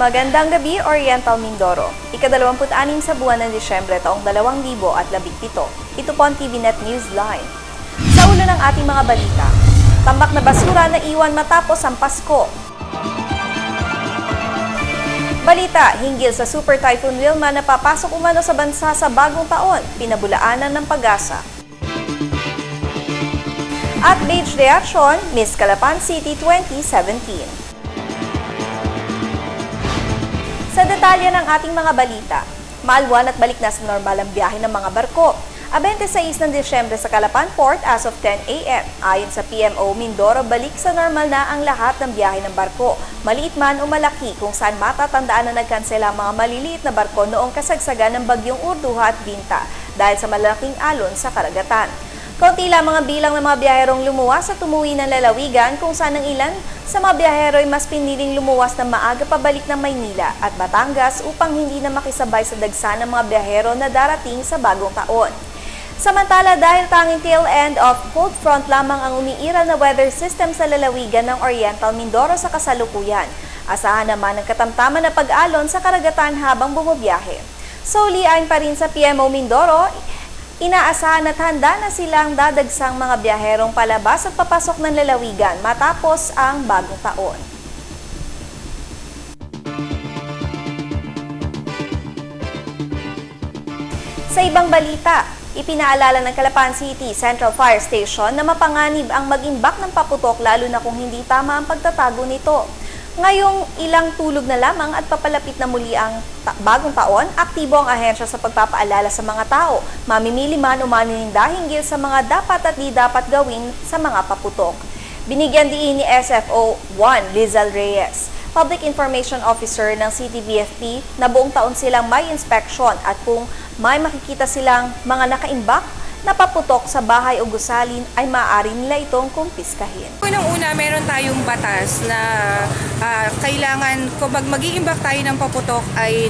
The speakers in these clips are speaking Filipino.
Magandang gabi, Oriental Mindoro. Ika-26 sa buwan ng Disyembre taong 2017. Ito po ang TVNet Newsline. Sa ulo ng ating mga balita, tambak na basura na iwan matapos ang Pasko. Balita hinggil sa Super Typhoon Wilma na papasok umano sa bansa sa bagong taon, pinabulaanan ng pag-asa. At beige reaction, Miss Calapan City 2017. Sa detalye ng ating mga balita, maalwan at balik na sa normal ang biyahe ng mga barko. 26 ng Disyembre sa Calapan Port as of 10 a.m. Ayon sa PMO Mindoro, balik sa normal na ang lahat ng biyahe ng barko. Maliit man o malaki kung saan matatandaan na nagkansela ang mga maliliit na barko noong kasagsagan ng bagyong Urduha at Binta dahil sa malaking alon sa karagatan. Kaunti lamang ang bilang ng mga biyaherong lumuwas at umuwi ng lalawigan kung saan ang ilan sa mga biyahero ay mas piniling lumuwas na maaga pabalik ng Maynila at Batangas upang hindi na makisabay sa dagsa ng mga biyahero na darating sa bagong taon. Samantala, dahil tanging tail end of cold front lamang ang umiiral na weather system sa lalawigan ng Oriental Mindoro sa kasalukuyan, asahan naman ang katamtaman na pag-alon sa karagatan habang bumabiyahe. Soliain pa rin sa PMO Mindoro, inaasahan at handa na silang dadagsang mga biyaherong palabas at papasok ng lalawigan matapos ang bagong taon. Sa ibang balita, ipinaalala ng Calapan City Central Fire Station na mapanganib ang mag-imbak ng paputok lalo na kung hindi tama ang pagtatago nito. Ngayong ilang tulog na lamang at papalapit na muli ang bagong taon, aktibo ang ahensya sa pagpapaalala sa mga tao, mamimili man o manininda hinggil sa mga dapat at di dapat gawin sa mga paputok. Binigyan diin ni SFO 1 Lizal Reyes, Public Information Officer ng CTVFP, na buong taon silang may inspection at kung may makikita silang mga nakaimbak na paputok sa bahay o gusalin ay maaari nila itong kumpiskahin. Unang-una, meron tayong batas na kailangan kapag mag-iimbak tayo ng paputok ay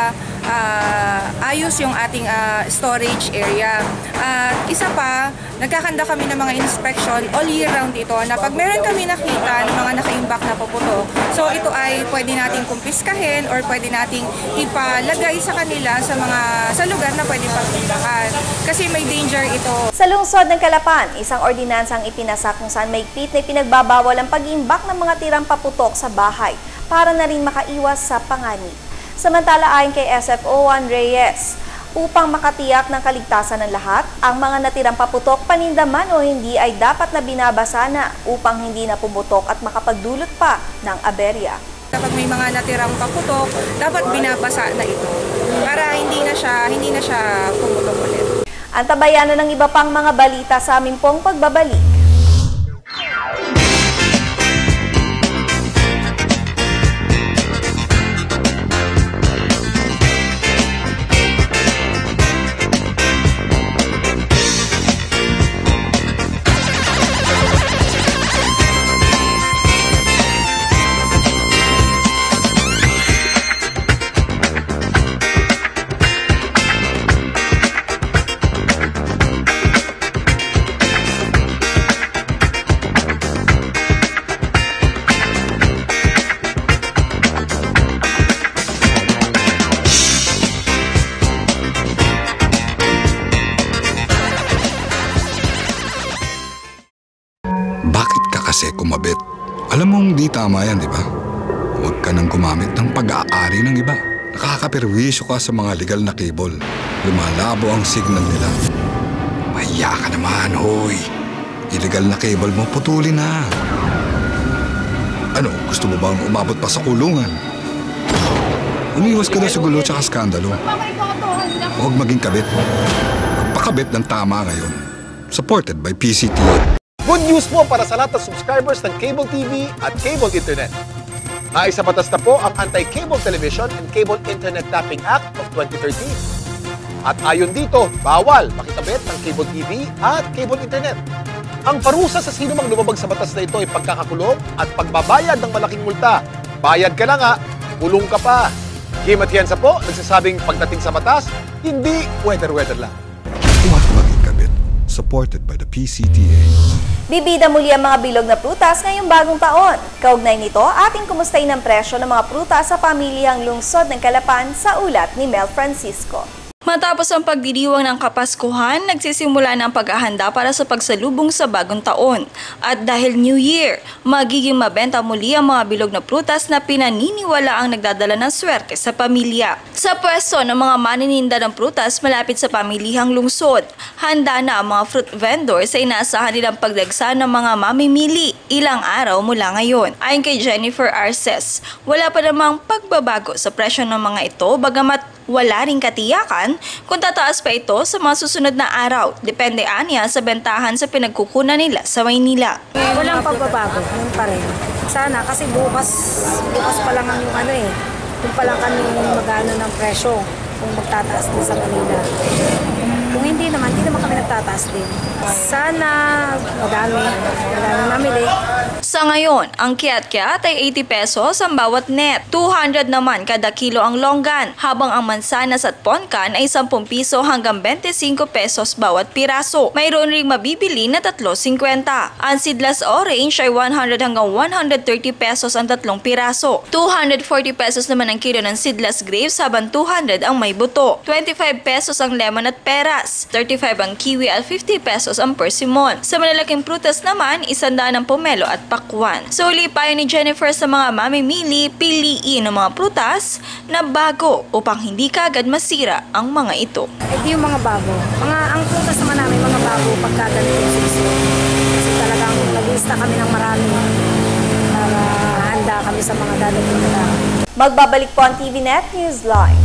ayos yung ating storage area. Isa pa, nagkakanda kami ng mga inspection all year round ito na pag meron kami nakita ng mga nakaimbak na paputok, so ito ay pwede nating kumpiskahin or pwede nating ipalagay sa kanila sa lugar na pwede pag-imbakan. Kasi may danger ito. Sa lungsod ng Calapan, isang ordinansang ipinasa kung saan mahigpit na pinagbabawal ang pag-iimbak ng mga tirang paputok sa bahay para na rin makaiwas sa panganib. Samantala, ayon kay SFO 1 Reyes, upang makatiyak ng kaligtasan ng lahat, ang mga natirang paputok, panindaman o hindi, ay dapat na binabasa na upang hindi na pumutok at makapagdulot pa ng aberya. Kapag may mga natirang paputok, dapat binabasa na ito para hindi na siya pumutok ulit. Antabayan na ng iba pang mga balita sa aming pong pagbabalik. Kasi kumabit. Alam mong di tama yan, di ba? Huwag ka nang gumamit ng pag-aari ng iba. Nakakaperwisyo ka sa mga legal na cable. Lumalabo ang signal nila. Mahiya ka naman, hoy. Illegal na cable mo, putulin na. Ano, gusto mo bang umabot pa sa kulungan? Umiwas ka na sa gulo tsaka skandalo. Huwag maging kabit. Magpakabit ng tama ngayon. Supported by PCT. Good news po para sa lahat ng subscribers ng Cable TV at Cable Internet. Naisa batas na po ang Anti-Cable Television and Cable Internet Tapping Act of 2013. At ayon dito, bawal makitabit ng Cable TV at Cable Internet. Ang parusa sa sino mang lumabag sa batas na ito ay pagkakakulong at pagbabayad ng malaking multa. Bayad ka na nga, kulong ka pa. Kim Atienza po, nagsasabing pagdating sa batas, hindi weather-weather lang. Huwag maging kabit sa supported by the PCTA. Bibida muli ang mga bilog na prutas ngayong bagong taon. Kaugnay nito, ating kumustahin ang presyo ng mga prutas sa pamilihang lungsod ng Calapan sa ulat ni Mel Francisco. Matapos ang pagdiriwang ng Kapaskuhan, nagsisimula na ang paghahanda para sa pagsalubong sa bagong taon. At dahil New Year, magiging mabenta muli ang mga bilog na prutas na pinaniniwala ang nagdadala ng swerte sa pamilya. Sa pwesto ng mga manininda ng prutas malapit sa pamilihang lungsod, handa na ang mga fruit vendors sa inaasahan nilang pagdagsa ng mga mamimili ilang araw mula ngayon. Ayon kay Jennifer Arces, wala pa namang pagbabago sa presyo ng mga ito bagamat wala ring katiyakan kung tataas pa ito sa mga susunod na araw. Depende aniya sa bentahan sa pinagkukunan nila sa Maynila. Walang pagbabago, yun pa rin. Sana kasi bukas pa lang ang yung pa lang kami mag-ano ng presyo kung magtataas din sa Manila. Kung hindi naman kami nagtataas din. Sana madami namili. Sa ngayon, ang kiat-kiat ay 80 pesos ang bawat net. 200 naman kada kilo ang longgan, habang ang mansanas at ponkan ay 10 piso hanggang 25 pesos bawat piraso. Mayroon ring mabibili na 3.50. Ang seedless orange ay 100 hanggang 130 pesos ang 3 piraso. 240 pesos naman ang kilo ng seedless grapes habang 200 ang may buto. 25 pesos ang lemon at peras. 35 ang kiwi at 50 pesos ang persimmon. Sa malalaking prutas naman, 100 ang pomelo at pakwan. So, payo ni Jennifer sa mga mamimili, piliin ang mga prutas na bago upang hindi kagad masira ang mga ito. Hindi yung mga bago. Ang prutas naman namin, mga bago pagka ganito yung season. Kasi talagang nag-lista kami ng marami para handa kami sa mga dadating na daw. Magbabalik po ang TVNet Newsline.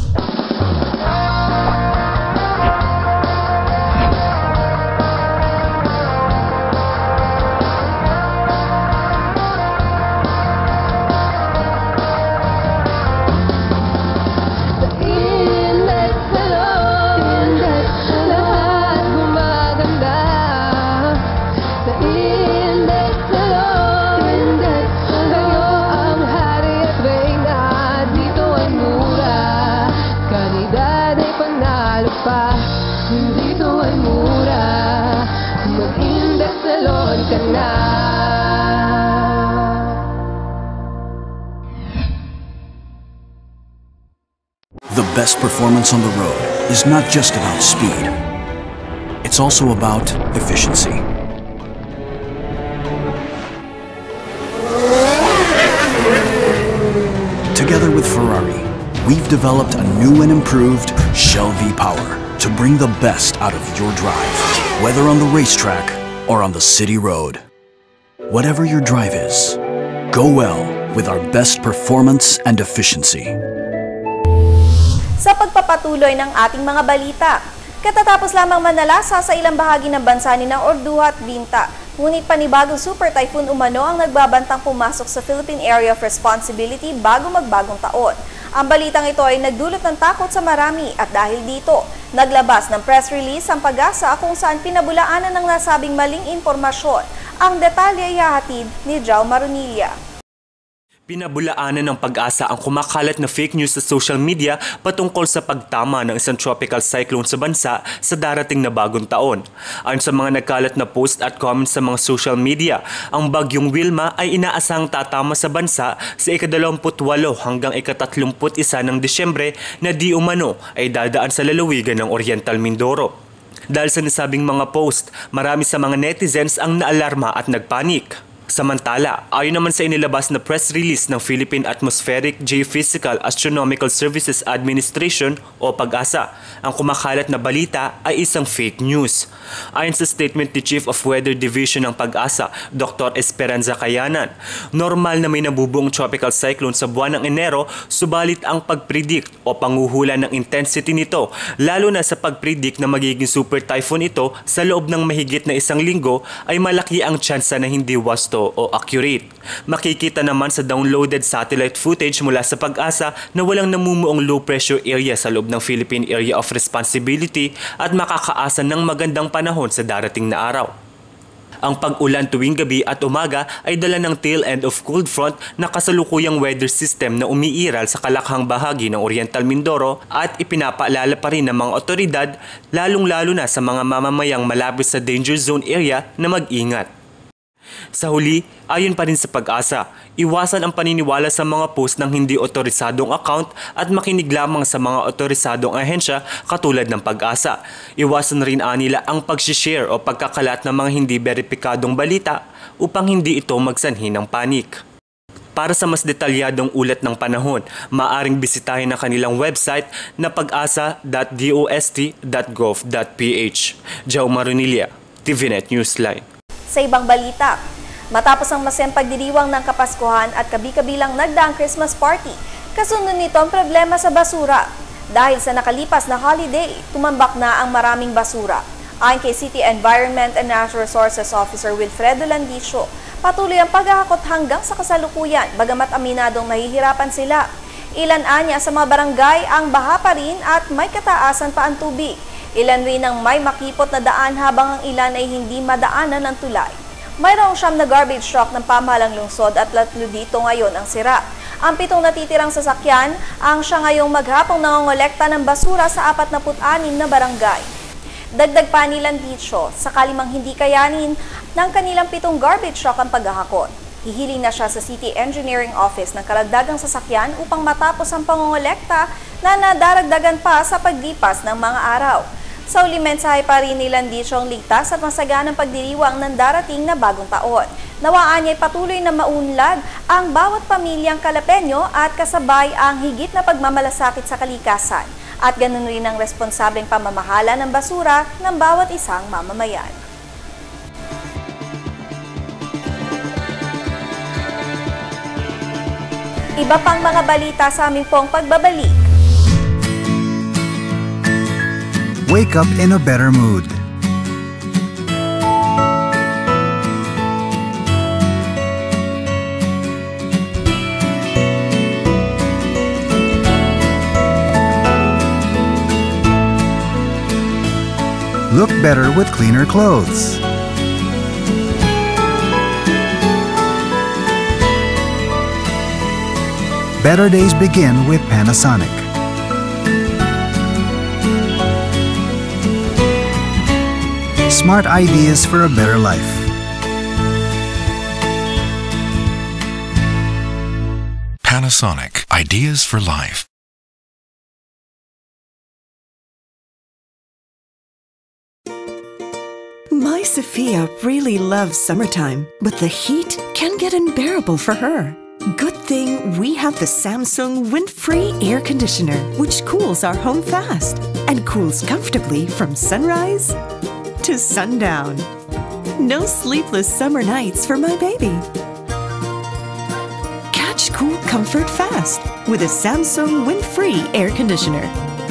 The best performance on the road is not just about speed. It's also about efficiency. Together with Ferrari, we've developed a new and improved Shell V-Power to bring the best out of your drive, whether on the racetrack or on the city road. Whatever your drive is, go well with our best performance and efficiency. Sa pagpapatuloy ng ating mga balita, katatapos lamang manalasa sa ilang bahagi ng bansa ni ng Orduha at Binta, ngunit panibagong super typhoon umano ang nagbabantang pumasok sa Philippine Area of Responsibility bago magbagong taon. Ang balitang ito ay nagdulot ng takot sa marami at dahil dito, naglabas ng press release ang Pag-asa kung saan pinabulaanan ng nasabing maling impormasyon. Ang detalye ay hahatid ni Jao Marunilla. Pinabulaanan ng Pag-asa ang kumakalat na fake news sa social media patungkol sa pagtama ng isang tropical cyclone sa bansa sa darating na bagong taon. Ayon sa mga nagkalat na post at comments sa mga social media, ang bagyong Wilma ay inaasahang tatama sa bansa sa ika-28 hanggang ika-31 ng Disyembre na di umano ay dadaan sa lalawigan ng Oriental Mindoro. Dahil sa nasabing mga post, marami sa mga netizens ang naalarma at nagpanik. Samantala, ayon naman sa inilabas na press release ng Philippine Atmospheric, Geophysical, Astronomical Services Administration o Pag-asa, ang kumakalat na balita ay isang fake news. Ayon sa statement ni Chief of Weather Division ng Pag-asa, Dr. Esperanza Cayanan, normal na may nabubuong tropical cyclone sa buwan ng Enero, subalit ang pag-predict o panguhula ng intensity nito, lalo na sa pag-predict na magiging super typhoon ito sa loob ng mahigit na isang linggo, ay malaki ang tsansa na hindi wasto o accurate. Makikita naman sa downloaded satellite footage mula sa Pag-asa na walang namumuong low pressure area sa loob ng Philippine Area of Responsibility at makakaasa ng magandang panahon sa darating na araw. Ang pag-ulan tuwing gabi at umaga ay dala ng tail end of cold front na kasalukuyang weather system na umiiral sa kalakhang bahagi ng Oriental Mindoro at ipinapaalala pa rin ng mga otoridad, lalong-lalo na sa mga mamamayang malapit sa danger zone area na mag-ingat. Sa huli, ayon pa rin sa Pag-asa, iwasan ang paniniwala sa mga post ng hindi otorisadong account at makinig lamang sa mga otorisadong ahensya katulad ng Pag-asa. Iwasan rin nila ang pag-share o pagkakalat ng mga hindi beripikadong balita upang hindi ito magsanhi ng panik. Para sa mas detalyadong ulat ng panahon, maaring bisitahin ang kanilang website na pag-asa.dost.gov.ph. Jaume Marunilia, TVNet Newsline. Sa ibang balita, matapos ang masayang pagdiriwang ng Kapaskuhan at kabi-kabilang nagdaang Christmas party, kasunod nito ang problema sa basura. Dahil sa nakalipas na holiday, tumambak na ang maraming basura. Ayon kay City Environment and Natural Resources Officer Wilfredo Landicio, patuloy ang paghahakot hanggang sa kasalukuyan, bagamat aminadong nahihirapan sila. Ilan anya sa mga barangay ang baha pa rin at may kataasan pa ang tubig. Ilan rin ang may makipot na daan habang ang ilan ay hindi madaanan ng tulay. Mayroong 9 na garbage truck ng pamahalang lungsod at 3 dito ngayon ang sira. Ang 7 natitirang sasakyan ang siya ngayong maghapong nangongolekta ng basura sa 46 na barangay. Dagdag pa nilang dito, sakali mang hindi kayanin ng kanilang 7 garbage truck ang paghahakot. Hihiling na siya sa City Engineering Office ng karagdagang sasakyan upang matapos ang pangongolekta na nadaragdagan pa sa paglipas ng mga araw. Sa uli mensahe pa rin nilang disyong ligtas at masaganang pagdiriwang ng darating na bagong taon. Nawaan niya ay patuloy na maunlad ang bawat pamilyang Kalapeño at kasabay ang higit na pagmamalasakit sa kalikasan. At ganun rin ang responsableng pamamahala ng basura ng bawat isang mamamayan. Iba pang mga balita sa aming pong pagbabalik. Wake up in a better mood. Look better with cleaner clothes. Better days begin with Panasonic. Smart ideas for a better life. Panasonic, ideas for life. My Sophia really loves summertime, but the heat can get unbearable for her. Good thing we have the Samsung wind-free air conditioner, which cools our home fast and cools comfortably from sunrise to sundown. No sleepless summer nights for my baby. Catch cool comfort fast with a Samsung wind-free air conditioner.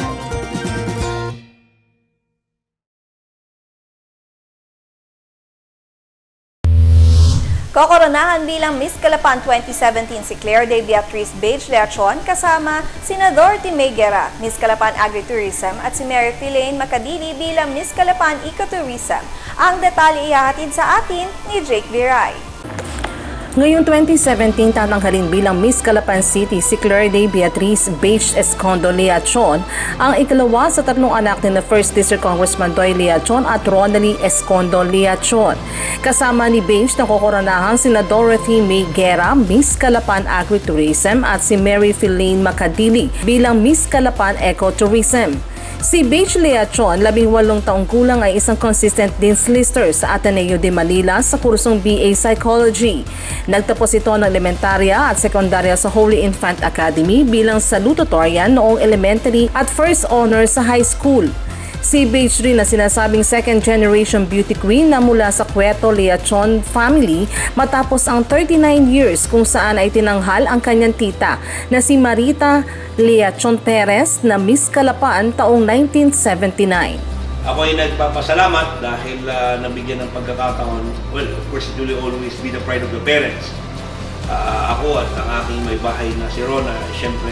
Kokoronahan bilang Miss Calapan 2017 si Claire de Beatriz Beige Leachon kasama sina Dorothy May Guerra, Miss Calapan Agritourism at si Mary Philaine Macadili bilang Miss Calapan Ecotourism. Ang detalye ihahatid sa atin ni Jake Viray. Ngayong 2017, tatanghalin bilang Miss Calapan City si Claire de Beatriz Beige Escondo Leachon, ang ikalawa sa 3 anak ni na 1st District Congressman Doy Leachon at Ronalie Escondo Leachon. Kasama ni Beige na kokoronahan sina Dorothy May Guerra, Miss Calapan Agritourism at si Mary Philaine Macadili bilang Miss Calapan Ecotourism. Si Beige Leachon, 18 taong gulang, ay isang consistent Dean's Lister sa Ateneo de Manila sa kursong BA Psychology. Nagtapos ito ng elementarya at sekundarya sa Holy Infant Academy bilang salutatorian noong elementary at first honor sa high school. Si Beige rin na sinasabing second-generation beauty queen na mula sa Cueto Leachon family matapos ang 39 years kung saan ay tinanghal ang kanyang tita na si Marita Leachon Perez na Miss Calapan taong 1979. Ako ay nagpapasalamat dahil nabigyan ng pagkakataon. Well, of course, it will always be the pride of the parents. Ako at ang aking may bahay na si Rona, siyempre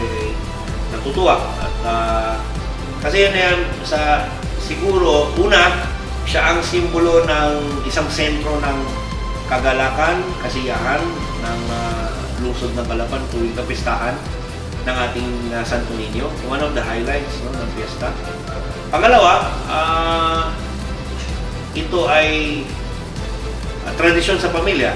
natutuwa. At kasi yan sa siguro, una, Siya ang simbolo ng isang sentro ng kagalakan, kasiyahan ng lungsod ng Calapan tuwing kapistahan ng ating Santo Niño. One of the highlights ng fiesta. Pangalawa, ito ay tradisyon sa pamilya.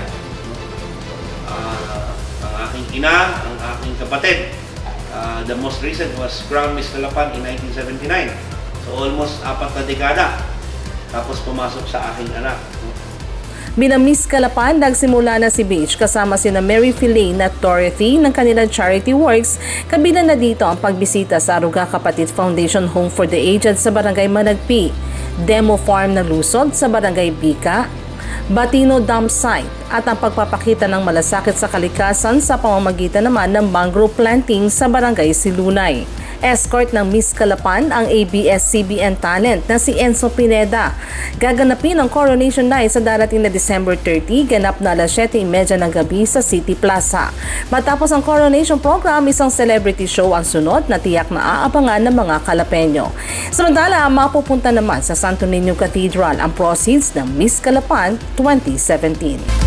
Ang aking ina, ang aking kapatid, the most recent was Crown Miss Calapan in 1979. So almost 4 na dekada. Tapos pumasok sa aking anak. Bilang Miss Calapan, nagsimula na si Beach kasama sina Mary Filane at Dorothy ng kanilang charity works, kabilang na dito ang pagbisita sa Aruga Kapatid Foundation Home for the Aged sa Barangay Managpi, Demo Farm na Lusod sa Barangay Bika, Batino Dam Site at ang pagpapakita ng malasakit sa kalikasan sa pamamagitan naman ng mangrove planting sa Barangay Silunay. Escort ng Miss Calapan ang ABS-CBN talent na si Enzo Pineda. Gaganapin ang coronation night sa darating na December 30, ganap na alas 7:30 ng gabi sa City Plaza. Matapos ang coronation program, isang celebrity show ang sunod na tiyak na aabangan ng mga Calapeño. Samantala, mapupunta naman sa Santo Niño Cathedral ang proceeds ng Miss Calapan 2017.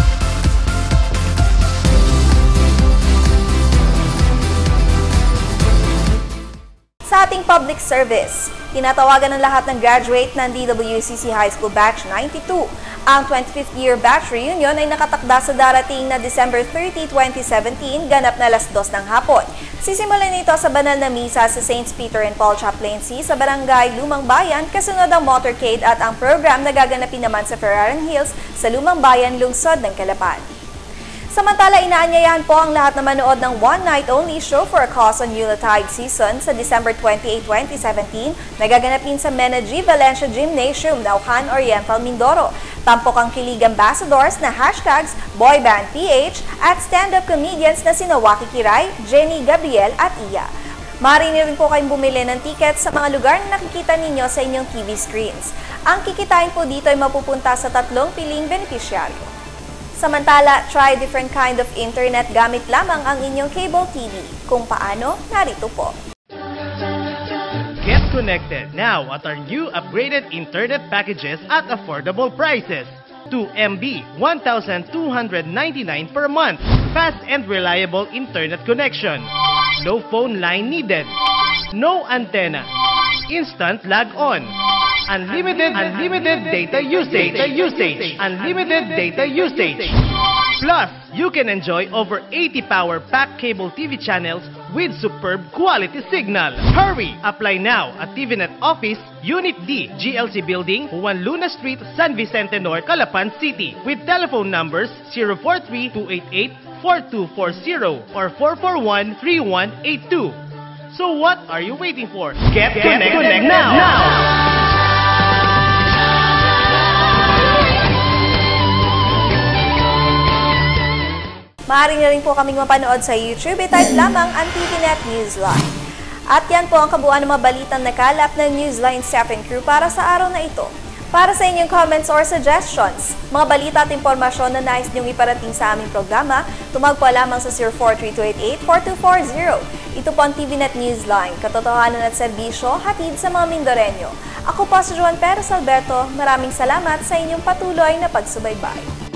Sa ating public service, tinatawagan ng lahat ng graduate ng DWCC High School Batch 92. Ang 25th year batch reunion ay nakatakda sa darating na December 30, 2017, ganap na alas 2 ng hapon. Sisimulan ito sa banal na misa sa St. Peter and Paul Chaplaincy sa Barangay Lumang Bayan, kasunod ang motorcade at ang program na gaganapin naman sa Ferraran Hills sa Lumang Bayan, lungsod ng Calapan. Samantala, inaanyayahan po ang lahat na manood ng one-night-only show for a cause on Yuletide season sa December 28, 2017 na gaganapin sa Mena G. Valencia Gymnasium, Naucan Oriental, Mindoro. Tampok ang kilig ambassadors na hashtags BoyBandPH at stand-up comedians na sina Waki Kiray, Jenny Gabriel at Iya. Maaari rin po kayong bumili ng tickets sa mga lugar na nakikita ninyo sa inyong TV screens. Ang kikitain po dito ay mapupunta sa 3 piling benepisyaryo. Samantala, try different kind of internet gamit lamang ang inyong cable TV. Kung paano, narito po. Get connected now at our new upgraded internet packages at affordable prices. 2 MB, 1,299 per month. Fast and reliable internet connection. No phone line needed. No antenna. Instant log on. Unlimited data usage. Unlimited data usage. Plus, you can enjoy over 80 power-packed cable TV channels with superb quality signal. Hurry! Apply now at TVNet Office, Unit D, GLC Building, Juan Luna Street, San Vicente Norte, Calapan City, with telephone numbers 043-288-4240 or 441-3182. So what are you waiting for? Get connected now! Maaari na rin po kaming mapanood sa YouTube. Type lamang ang TVNet Newsline. At yan po ang kabuuan ng mga balitang nakalap ng Newsline staff and crew para sa araw na ito. Para sa inyong comments or suggestions, mga balita at impormasyon na nais niyong iparating sa aming programa, tumawag po lamang sa 043-288-4240. Ito po ang TVNet Newsline, katotohanan at serbisyo, hatid sa mga Mindoreño. Ako po si Juan Perez Alberto, maraming salamat sa inyong patuloy na pagsubaybay.